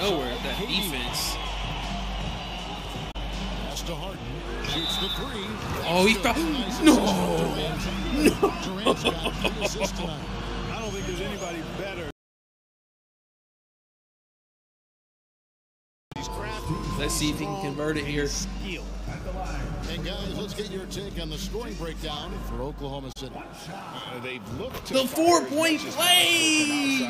nowhere with that defense. Pass to Harden. Shoots the three. Oh, he fouled. No. Durant's got 3 assists tonight. I don't think there's anybody better. Let's see if he can convert it here. And guys, let's get your take on the scoring breakdown for Oklahoma City. They've looked to The 4-point play.